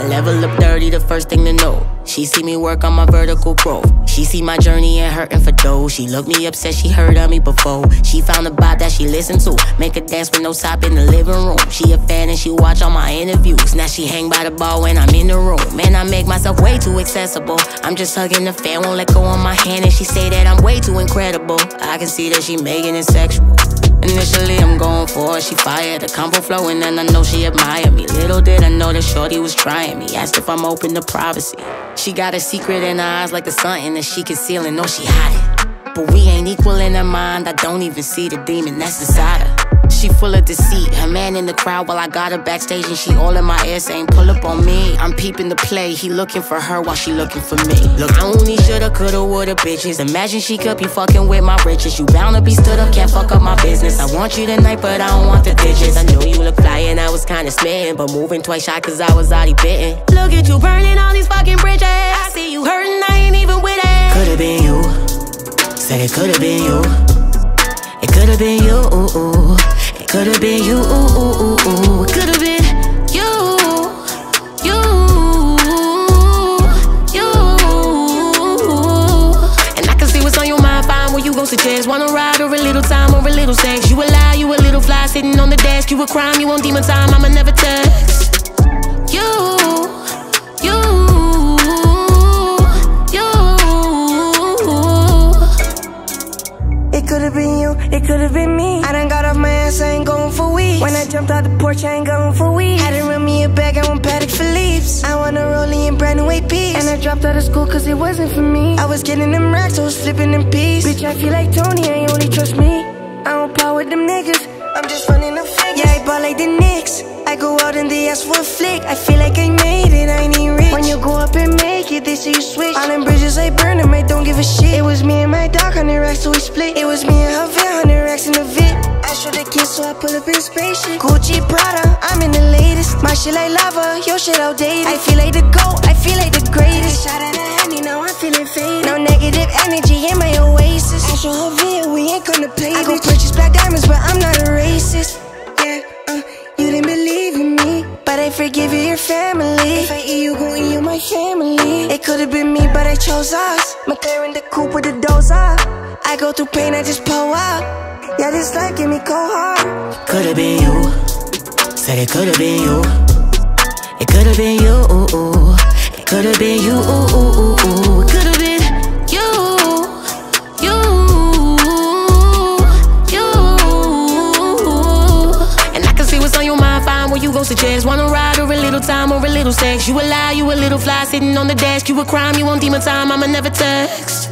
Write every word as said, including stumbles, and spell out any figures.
I level up dirty, the first thing to know. She see me work on my vertical growth. She see my journey and hurting for dough. She looked me up, said she heard of me before. She found a bop that she listened to. Make her dance with no stop in the living room. She a fan and she watch all my interviews. Now she hang by the bar when I'm in the room. Man, I make myself way too accessible. I'm just hugging the fan, won't let go of my hand. And she say that I'm way too incredible. I can see that she making it sexual. Initially I'm going for it, she fired. The combo flowing and I know she admire me. Little did I know that shorty was trying me. Asked if I'm open to privacy. She got a secret in her eyes like the something that she concealing. Know she hide it, but we ain't equal in her mind. I don't even see the demon that's inside her. She full of deceit, her man in the crowd while I got her backstage. And she all in my ear saying pull up on me. I'm peeping the play, he looking for her while she looking for me. Look, I only shoulda, coulda, woulda, bitches. Imagine she could be fucking with my riches. You bound to be stood up, can't fuck up my business. I want you tonight, but I don't want the digits. I know you look fly and I was kinda smitten, but moving twice shy cause I was already bitten. Look at you burning all these fucking bridges. I see you hurting, I ain't even with it. Could've been you, said it could've been you. It could've been you, ooh, ooh. It could've been you, ooh, ooh, ooh, ooh. It could've been you, you, you. And I can see what's on your mind, fine, what you gon' suggest. Wanna ride or a little time or a little sex. You a lie, you a little fly, sitting on the desk. You a crime, you want demon time, I'ma never text. You, you, you. It could've been you, it could've been me. I done got off my ass, I ain't going for weeks. When I jumped out the porch, I ain't going for weeks. Had to run me a bag, I want Patek Philippe's. I wanna roll in brand new A Ps. And I dropped out of school cause it wasn't for me. I was getting them racks, I was flipping them peas. Bitch, I feel like Tony, I only trust me. I don't part with them niggas, I'm just running the figures. Yeah, I ball like the Knicks. I go out and they ask for a flick. I feel like I made it, I ain't even rich. When you go up and make it, they say you switch. All them bridges, I burn them, I don't give a shit. It was me and my dog, hundred racks, so we split. It was me and her van, hundred racks in the Vit. I showed the kids, so I pull up in a spaceship. Gucci, Prada, I'm in the latest. My shit like lava, your shit outdated. I feel like the GOAT, I feel like the greatest. Shot at a handy, now I'm feeling faded. No negative energy in my oasis. I show her video, we ain't gonna play. I go purchase black diamonds, but I'm not a racist. Yeah, uh, you didn't believe in me, but I forgive you, your family. If I eat you, gon' eat you, my family. It could've been me, but I chose us. McLaren the coupe with the dozer. I go through pain, I just pull up. Yeah, this life give me cold hard. Could've been you, said it could've been you. It could've been you, ooh, ooh. It could've been you, ooh, ooh, ooh, ooh. It could've been you, you, you. And I can see what's on your mind, fine, what you gon' suggest. Wanna ride or a little time or a little sex. You a lie, you a little fly, sitting on the desk. You a crime, you want demon time, I'ma never text.